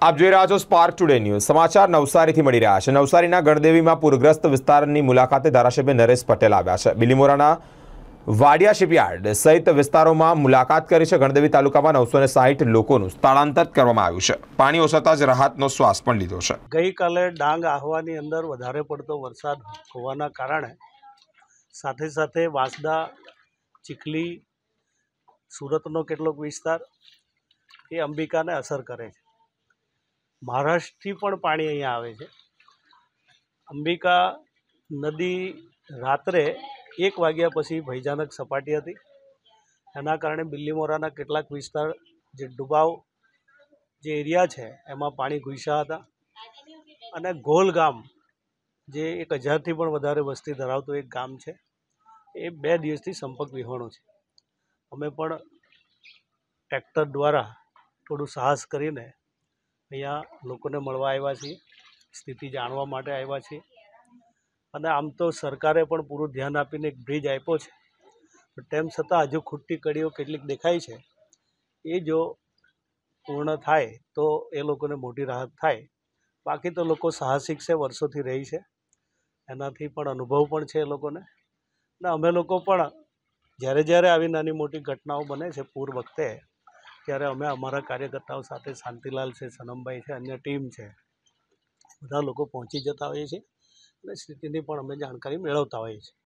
આપ જોઈ રહ્યા છો સ્પાર્ક ટુડે ન્યૂઝ સમાચાર નવસારીથી મળી રહ્યા છે। નવસારીના ગણદેવીમાં પૂરગ્રસ્ત વિસ્તારની મુલાકાતે ધારાસભ્ય નરેશ પટેલ આવ્યા છે। બિલીમોરાના વાડિયા શિપયાર્ડ સહિત વિસ્તારોમાં મુલાકાત કરી છે। ગણદેવી તાલુકામાં 960 લોકોનું સ્થળાંતર કરવામાં આવ્યું છે। પાણી ઓસરતા જ રાહતનો શ્વાસ પણ લીધો છે। ગઈકાલે ડાંગ આહવાની અંદર વધારે પડતો વરસાદ હોવાના કારણે સાથે સાથે વાંસદા, ચીખલી, સુરતનો કેટલોક વિસ્તાર એ અંબિકાને અસર કરે છે। મહારાષ્ટ્રથી પણ પાણી અહીંયા આવે છે। અંબિકા નદી રાત્રે 1 વાગ્યા પછી ભયજનક સપાટી હતી। એના કારણે બિલીમોરાના કેટલાક વિસ્તાર જે ડુબાવ જે એરિયા છે એમાં પાણી ઘૂસ્યા હતા અને ગોલ ગામ જે 1000થી પણ વધારે વસ્તી ધરાવતું એક ગામ છે એ 2 દિવસથી સંપર્ક વિહોણું છે। અમે પણ ટ્રેક્ટર દ્વારા થોડું સાહસ કરીને અહીંયા લોકોને મળવા આવ્યા છીએ, સ્થિતિ જાણવા માટે આવ્યા છીએ અને આમ તો સરકારે પણ પૂરું ધ્યાન આપીને એક બ્રિજ આપ્યો છે, પણ તેમ છતાં હજુ ખૂટતી કડીઓ કેટલીક દેખાય છે। એ જો પૂર્ણ થાય તો એ લોકોને મોટી રાહત થાય। બાકી તો લોકો સાહસિક છે, વર્ષોથી રહી છે, એનાથી પણ અનુભવ પણ છે એ લોકોને અને અમે લોકો પણ જ્યારે આવી નાની મોટી ઘટનાઓ બને છે પૂર વખતે ત્યારે અમે અમારા કાર્યકર્તાઓ સાથે શાંતિલાલ છે, સનમભાઈ છે, અન્ય ટીમ છે, બધા લોકો પહોંચી જતા હોઈએ છીએ અને સ્થિતિની પણ અમે જાણકારી મેળવતા હોઈએ છીએ।